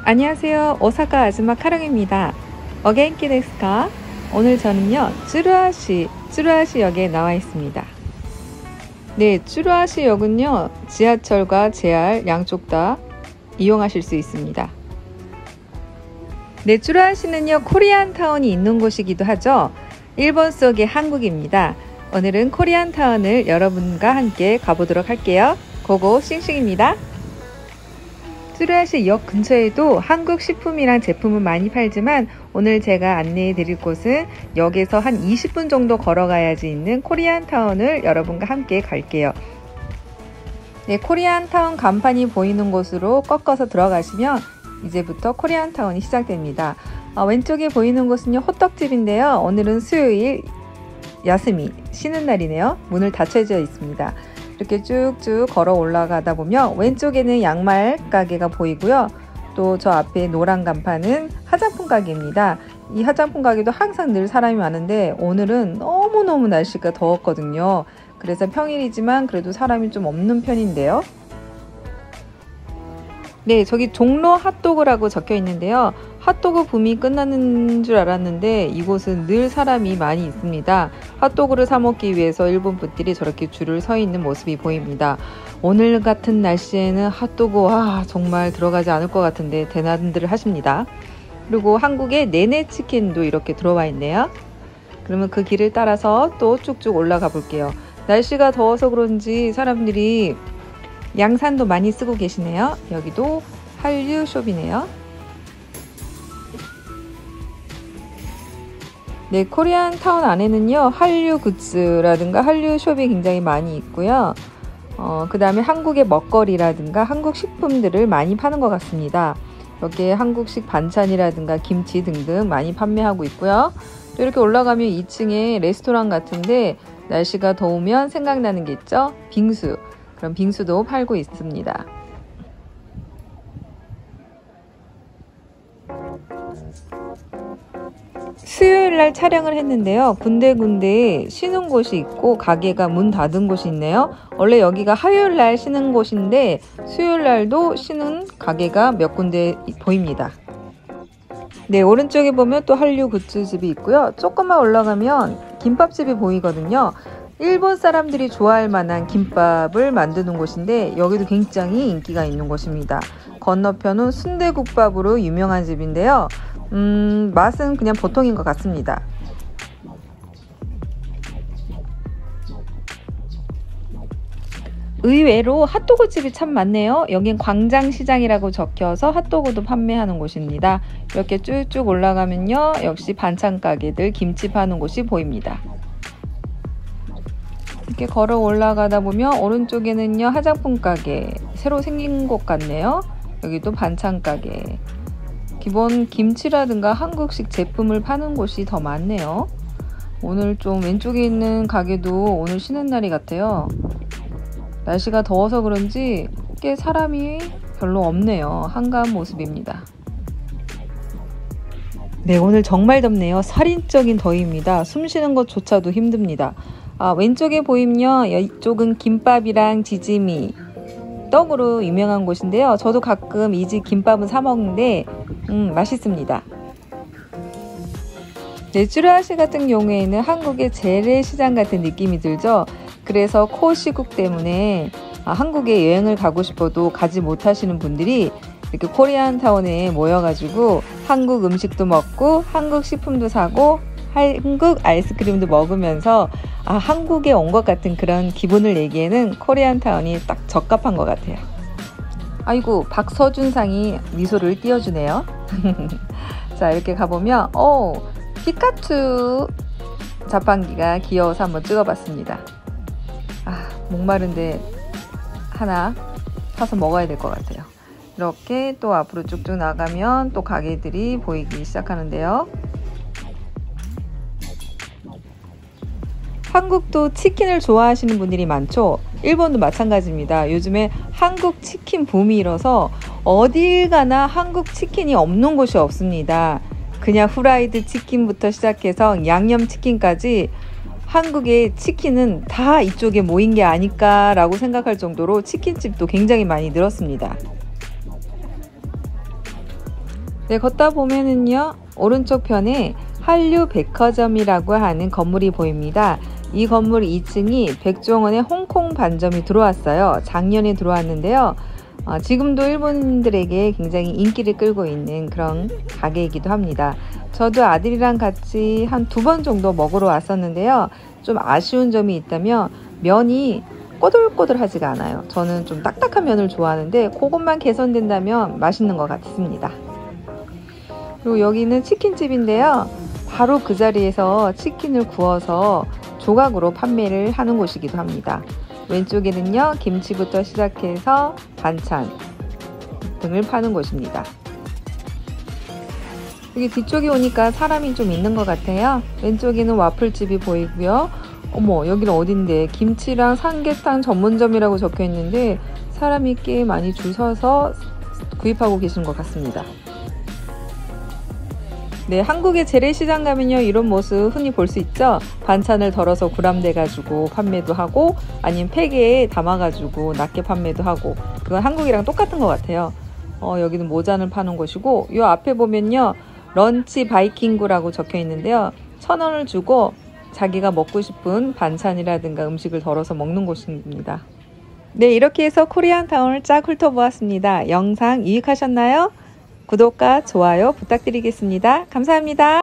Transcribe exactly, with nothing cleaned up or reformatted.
안녕하세요. 오사카 아즈마 카랑입니다. 어겐키 데스까? 오늘 저는요, 쯔루아시, 쯔루아시역에 나와 있습니다. 네, 쯔루아시역은요, 지하철과 제알 양쪽 다 이용하실 수 있습니다. 네, 쯔루아시는요, 코리안타운이 있는 곳이기도 하죠. 일본 속의 한국입니다. 오늘은 코리안타운을 여러분과 함께 가보도록 할게요. 고고 싱싱입니다. 쯔루아시 역 근처에도 한국 식품이랑 제품을 많이 팔지만 오늘 제가 안내해 드릴 곳은 역에서 한 이십 분 정도 걸어가야지 있는 코리안타운을 여러분과 함께 갈게요. 네, 코리안타운 간판이 보이는 곳으로 꺾어서 들어가시면 이제부터 코리안타운이 시작됩니다. 어, 왼쪽에 보이는 곳은요, 호떡집인데요. 오늘은 수요일 야스미, 쉬는 날이네요. 문을 닫혀져 있습니다. 이렇게 쭉쭉 걸어 올라가다 보면 왼쪽에는 양말 가게가 보이고요. 또 저 앞에 노란 간판은 화장품 가게입니다. 이 화장품 가게도 항상 늘 사람이 많은데 오늘은 너무너무 날씨가 더웠거든요. 그래서 평일이지만 그래도 사람이 좀 없는 편인데요. 네, 저기 종로 핫도그라고 적혀 있는데요. 핫도그 붐이 끝나는 줄 알았는데 이곳은 늘 사람이 많이 있습니다. 핫도그를 사 먹기 위해서 일본 분들이 저렇게 줄을 서 있는 모습이 보입니다. 오늘 같은 날씨에는 핫도그 와 정말 들어가지 않을 것 같은데 대난들을 하십니다. 그리고 한국의 네네치킨도 이렇게 들어와 있네요. 그러면 그 길을 따라서 또 쭉쭉 올라가 볼게요. 날씨가 더워서 그런지 사람들이 양산도 많이 쓰고 계시네요. 여기도 한류숍이네요. 네, 코리안타운 안에는요, 한류 굿즈라든가 한류숍이 굉장히 많이 있고요. 어, 그 다음에 한국의 먹거리라든가 한국 식품들을 많이 파는 것 같습니다. 여기에 한국식 반찬이라든가 김치 등등 많이 판매하고 있고요. 또 이렇게 올라가면 이 층에 레스토랑 같은데 날씨가 더우면 생각나는 게 있죠? 빙수. 그럼 빙수도 팔고 있습니다. 수요일날 촬영을 했는데요. 군데군데 쉬는 곳이 있고 가게가 문 닫은 곳이 있네요. 원래 여기가 화요일날 쉬는 곳인데 수요일날도 쉬는 가게가 몇 군데 보입니다. 네, 오른쪽에 보면 또 한류 굿즈집이 있고요. 조금만 올라가면 김밥집이 보이거든요. 일본 사람들이 좋아할 만한 김밥을 만드는 곳인데 여기도 굉장히 인기가 있는 곳입니다. 건너편은 순대국밥으로 유명한 집인데요. 음, 맛은 그냥 보통인 것 같습니다. 의외로 핫도그 집이 참 많네요. 여긴 광장시장이라고 적혀서 핫도그도 판매하는 곳입니다. 이렇게 쭉쭉 올라가면요, 역시 반찬 가게들 김치 파는 곳이 보입니다. 이렇게 걸어 올라가다 보면 오른쪽에는요, 화장품 가게 새로 생긴 곳 같네요. 여기도 반찬 가게, 기본 김치라든가 한국식 제품을 파는 곳이 더 많네요. 오늘 좀 왼쪽에 있는 가게도 오늘 쉬는 날이 같아요. 날씨가 더워서 그런지 꽤 사람이 별로 없네요. 한가한 모습입니다. 네, 오늘 정말 덥네요. 살인적인 더위입니다. 숨 쉬는 것조차도 힘듭니다. 아, 왼쪽에 보이면요, 이쪽은 김밥이랑 지짐이 떡으로 유명한 곳인데요. 저도 가끔 이 집 김밥은 사 먹는데 음, 맛있습니다. 네, 쯔루아시 같은 경우에는 한국의 재래시장 같은 느낌이 들죠. 그래서 코시국 때문에 아, 한국에 여행을 가고 싶어도 가지 못하시는 분들이 이렇게 코리안타운에 모여가지고 한국 음식도 먹고 한국 식품도 사고 한국 아이스크림도 먹으면서 아, 한국에 온 것 같은 그런 기분을 내기에는 코리안타운이 딱 적합한 것 같아요. 아이고, 박서준상이 미소를 띄워주네요. 자, 이렇게 가보면 오, 피카츄 자판기가 귀여워서 한번 찍어봤습니다. 아, 목마른데 하나 사서 먹어야 될 것 같아요. 이렇게 또 앞으로 쭉쭉 나가면 또 가게들이 보이기 시작하는데요. 한국도 치킨을 좋아하시는 분들이 많죠. 일본도 마찬가지입니다. 요즘에 한국 치킨 붐이 일어서 어딜 가나 한국 치킨이 없는 곳이 없습니다. 그냥 후라이드 치킨부터 시작해서 양념 치킨까지 한국의 치킨은 다 이쪽에 모인 게 아닐까라고 생각할 정도로 치킨집도 굉장히 많이 늘었습니다. 네, 걷다 보면은요, 오른쪽 편에 한류 백화점이라고 하는 건물이 보입니다. 이 건물 이 층이 백종원의 홍콩 반점이 들어왔어요. 작년에 들어왔는데요. 어, 지금도 일본인들에게 굉장히 인기를 끌고 있는 그런 가게이기도 합니다. 저도 아들이랑 같이 한 두 번 정도 먹으러 왔었는데요. 좀 아쉬운 점이 있다면 면이 꼬들꼬들하지가 않아요. 저는 좀 딱딱한 면을 좋아하는데 그것만 개선된다면 맛있는 것 같습니다. 그리고 여기는 치킨집인데요. 바로 그 자리에서 치킨을 구워서 조각으로 판매를 하는 곳이기도 합니다. 왼쪽에는요, 김치부터 시작해서 반찬 등을 파는 곳입니다. 여기 뒤쪽에 오니까 사람이 좀 있는 것 같아요. 왼쪽에는 와플집이 보이고요. 어머, 여기는 어딘데? 김치랑 삼계탕 전문점이라고 적혀 있는데 사람이 꽤 많이 줄 서서 구입하고 계신 것 같습니다. 네, 한국의 재래시장 가면요, 이런 모습 흔히 볼 수 있죠. 반찬을 덜어서 구람돼 가지고 판매도 하고, 아니면 팩에 담아 가지고 낱개 판매도 하고, 그건 한국이랑 똑같은 것 같아요. 어, 여기는 모잔을 파는 곳이고, 이 앞에 보면요, 런치 바이킹구라고 적혀 있는데요, 천 원을 주고 자기가 먹고 싶은 반찬이라든가 음식을 덜어서 먹는 곳입니다. 네, 이렇게 해서 코리안타운을 쫙 훑어보았습니다. 영상 유익하셨나요? 구독과 좋아요 부탁드리겠습니다. 감사합니다.